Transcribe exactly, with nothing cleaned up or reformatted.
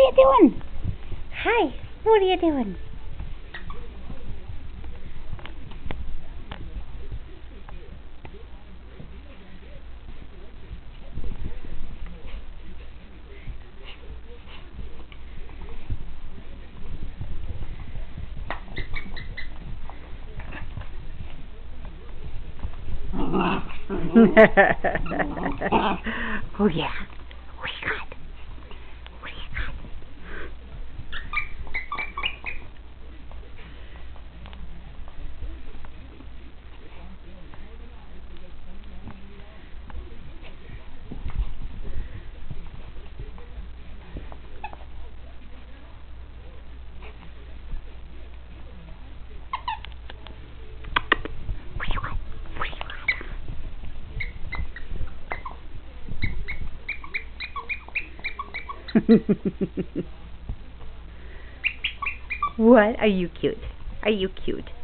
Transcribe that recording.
you doing? Hi, what are you doing? Oh yeah. What do you got? What do you got? What? Are you cute? Are you cute?